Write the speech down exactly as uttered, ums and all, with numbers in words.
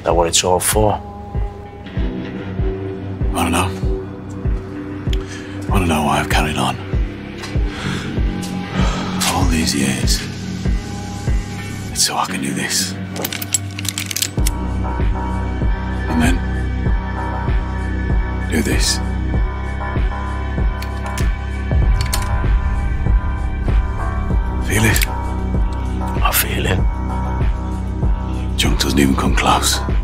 That what it's all for? Wanna know? Wanna know why I've carried on? All these years. It's so I can do this. And then do this. Feel it? I feel it. Junk doesn't even come close.